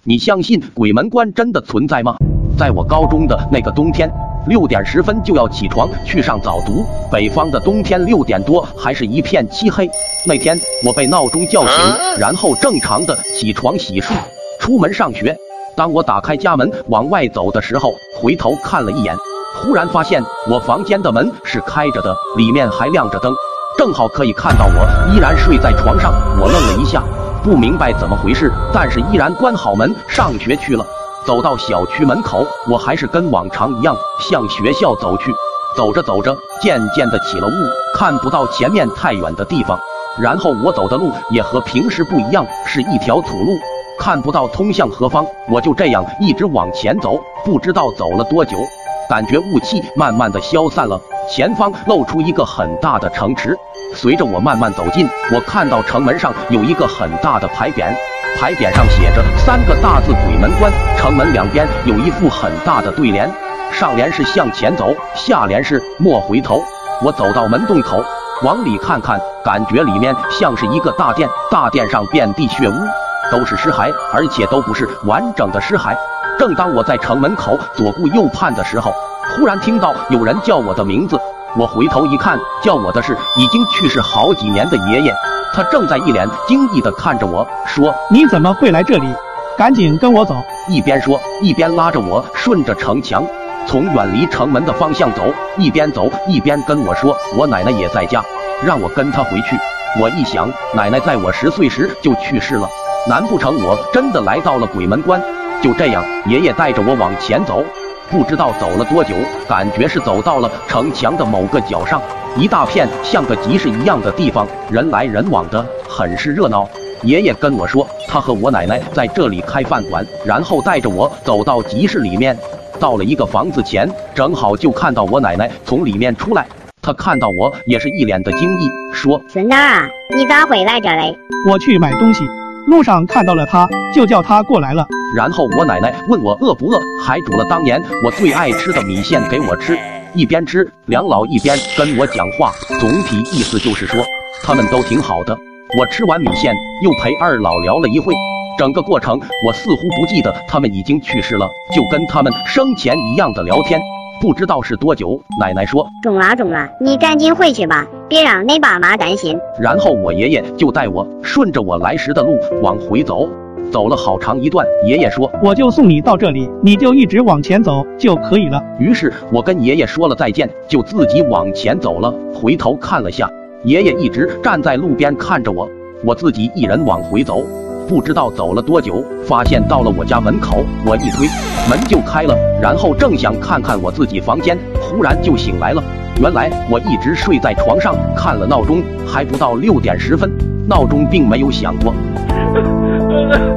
你相信鬼门关真的存在吗？在我高中的那个冬天，6点10分就要起床去上早读。北方的冬天6点多还是一片漆黑。那天我被闹钟叫醒，然后正常的起床洗漱，出门上学。当我打开家门往外走的时候，回头看了一眼，忽然发现我房间的门是开着的，里面还亮着灯，正好可以看到我依然睡在床上。我愣了一下，不明白怎么回事，但是依然关好门上学去了。走到小区门口，我还是跟往常一样向学校走去。走着走着，渐渐的起了雾，看不到前面太远的地方。然后我走的路也和平时不一样，是一条土路，看不到通向何方。我就这样一直往前走，不知道走了多久，感觉雾气慢慢的消散了，前方露出一个很大的城池。随着我慢慢走近，我看到城门上有一个很大的牌匾，牌匾上写着3个大字鬼门关。城门两边有一副很大的对联，上联是向前走，下联是莫回头。我走到门洞口，往里看看，感觉里面像是一个大殿，大殿上遍地血污，都是尸骸，而且都不是完整的尸骸。正当我在城门口左顾右盼的时候，忽然听到有人叫我的名字。我回头一看，叫我的是已经去世好几年的爷爷，他正在一脸惊异地看着我，说：“ 你怎么会来这里？赶紧跟我走！” 一边说，一边拉着我顺着城墙从远离城门的方向走，一边走一边跟我说，我奶奶也在家，让我跟她回去。我一想，奶奶在我10岁时就去世了，难不成我真的来到了鬼门关？就这样，爷爷带着我往前走。不知道走了多久，感觉是走到了城墙的某个角上，一大片像个集市一样的地方，人来人往的，很是热闹。爷爷跟我说，他和我奶奶在这里开饭馆，然后带着我走到集市里面，到了一个房子前，正好就看到我奶奶从里面出来。他看到我也是一脸的惊异，说：“ 孙子啊，你咋会来这嘞？” 我去买东西，路上看到了他，就叫他过来了。 然后我奶奶问我饿不饿，还煮了当年我最爱吃的米线给我吃。一边吃，梁老一边跟我讲话，总体意思就是说他们都挺好的。我吃完米线，又陪二老聊了一会，整个过程我似乎不记得他们已经去世了，就跟他们生前一样的聊天。不知道是多久，奶奶说：“ 中了，你赶紧回去吧，别让你爸妈担心。” 然后我爷爷就带我顺着我来时的路往回走，走了好长一段。爷爷说：“ 我就送你到这里，你就一直往前走就可以了。” 于是我跟爷爷说了再见，就自己往前走了。回头看了下，爷爷一直站在路边看着我，我自己一人往回走。不知道走了多久，发现到了我家门口，我一推门就开了，然后正想看看我自己房间，忽然就醒来了。原来我一直睡在床上，看了闹钟，还不到6点10分，闹钟并没有响过。